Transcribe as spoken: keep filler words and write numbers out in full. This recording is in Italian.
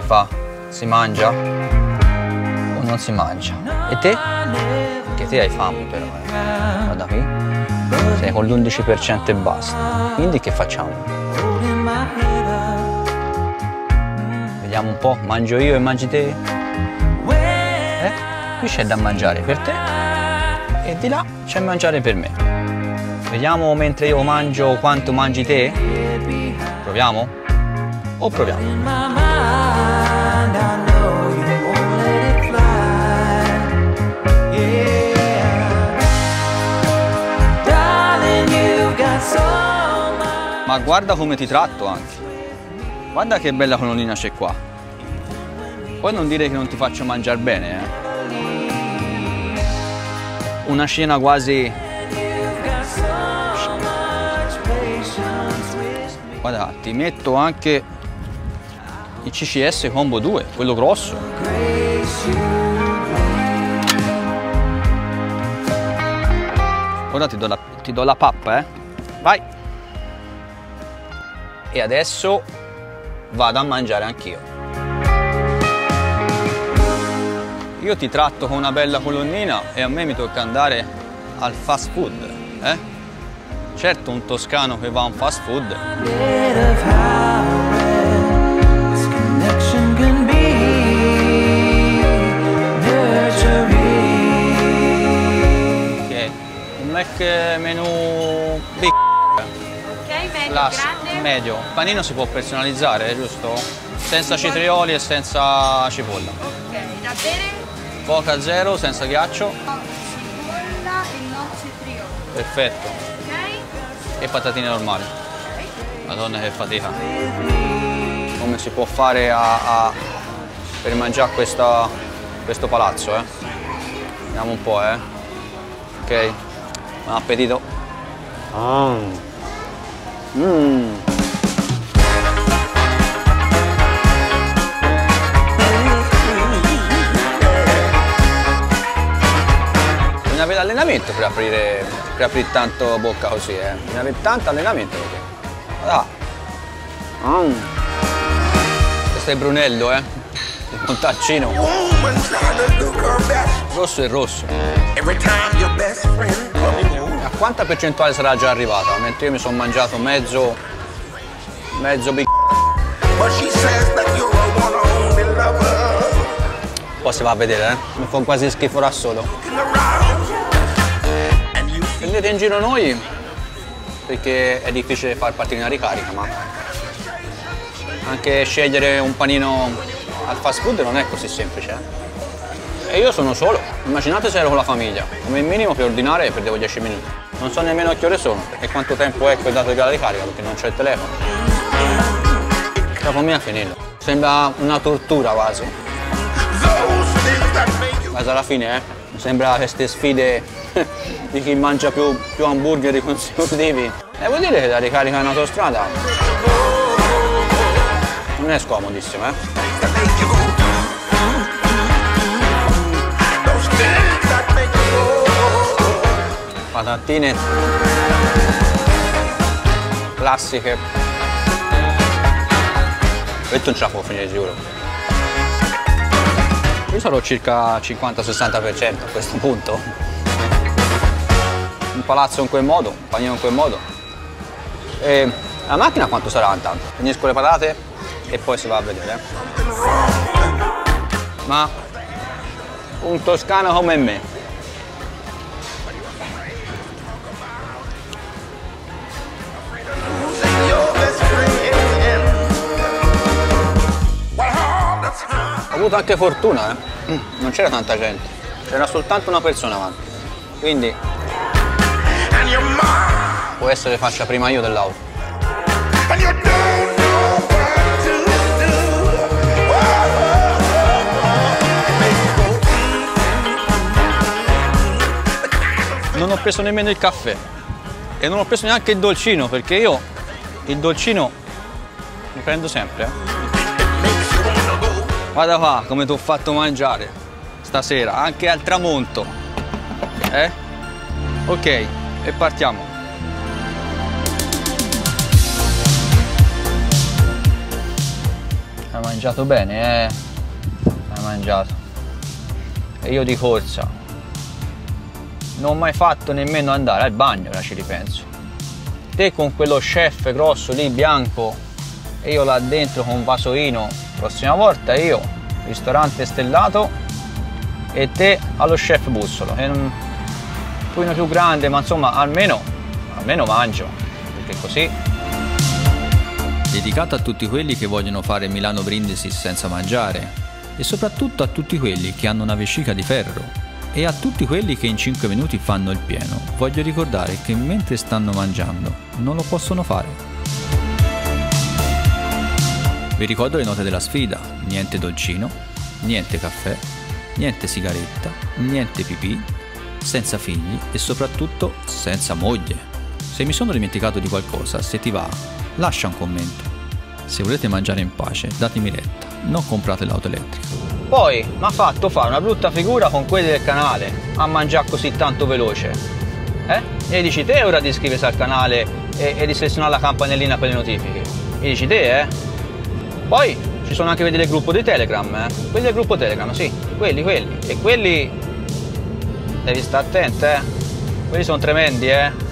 fa? Si mangia o non si mangia? E te? Che te hai fame però, eh? Guarda qui. Sei con l'undici per cento e basta. Quindi che facciamo? Vediamo un po', mangio io e mangi te? Eh? Qui c'è da mangiare per te e di là c'è mangiare per me. Vediamo mentre io mangio quanto mangi te? Proviamo? O proviamo? Ma guarda come ti tratto anche. Guarda che bella colonnina c'è qua. Poi non dire che non ti faccio mangiare bene, eh. Una scena quasi... Guarda, ti metto anche il C C S Combo due, quello grosso. Ora ti do la, ti do la pappa, eh. Vai! E adesso vado a mangiare anch'io. Io ti tratto con una bella colonnina e a me mi tocca andare al fast food, eh? Certo, un toscano che va a un fast food. Ok, un Mac menù big. Medio, grande? Medio. Il panino si può personalizzare, giusto? Senza cetrioli e senza cipolla. Ok, da bere? Coca zero, senza ghiaccio. No, cipolla e no cetrioli. Perfetto. Ok? E patatine normali. Ok. Madonna che fatica. Come si può fare a, a, per mangiare questa, questo palazzo, eh? Vediamo un po', eh? Ok. Buon appetito. Mm. Mm. Bisogna avere allenamento per aprire, per aprire tanto bocca così, eh. Bisogna avere tanto allenamento perché. Ah. Mm. Questo è Brunello, eh. Il montaccino. Rosso e rosso. A quanta percentuale sarà già arrivata? Mentre io mi sono mangiato mezzo mezzo big. Poi si va a vedere, eh? Mi fa quasi schifo da solo. Prendete in giro noi perché è difficile far partire una ricarica, ma anche scegliere un panino al fast food non è così semplice, eh? E io sono solo, immaginate se ero con la famiglia, come minimo per ordinare perdevo dieci minuti. Non so nemmeno a che ore sono e quanto tempo è quel dato di la ricarica perché non c'è il telefono. Dopo mia finito. Sembra una tortura quasi. Ma alla fine, eh, sembra queste sfide di chi mangia più, più hamburger consecutivi. E vuol dire che la ricarica in autostrada non è scomodissima, eh. Patatine classiche. Questo non ce la può finire sicuro. Io sarò circa cinquanta sessanta per cento a questo punto. Un palazzo in quel modo, un panino in quel modo. E la macchina quanto sarà intanto? Finisco le patate e poi si va a vedere. Ma un toscano come me. Ho avuto anche fortuna, eh? Non c'era tanta gente, c'era soltanto una persona avanti, quindi può essere faccia prima io dell'auto. Non ho preso nemmeno il caffè e non ho preso neanche il dolcino perché io il dolcino lo prendo sempre, eh? Guarda qua come ti ho fatto mangiare stasera, anche al tramonto. Eh? Ok, e partiamo. mangiato bene, eh? Hai mangiato. E io di corsa. Non ho mai fatto nemmeno andare al bagno, ora ci ripenso. Te con quello chef grosso lì, bianco, e io là dentro con un vasoino. Prossima volta io, ristorante stellato, e te allo chef Bussolo. È un pochino più grande, ma insomma, almeno, almeno mangio, perché così... Dedicato a tutti quelli che vogliono fare Milano Brindisi senza mangiare, e soprattutto a tutti quelli che hanno una vescica di ferro, e a tutti quelli che in cinque minuti fanno il pieno, voglio ricordare che mentre stanno mangiando non lo possono fare. Vi ricordo le note della sfida: niente dolcino, niente caffè, niente sigaretta, niente pipì, senza figli e soprattutto senza moglie. Se mi sono dimenticato di qualcosa, se ti va, lascia un commento. Se volete mangiare in pace, datemi retta, non comprate l'auto elettrica. Poi mi ha fatto fare una brutta figura con quelli del canale a mangiare così tanto veloce. Eh? E dici te ora di iscriversi al canale e, e di selezionare la campanellina per le notifiche. E dici te, eh? Poi ci sono anche quelli del gruppo di Telegram, eh? Quelli del gruppo Telegram, sì, quelli, quelli. E quelli devi stare attento, eh? Quelli sono tremendi, eh?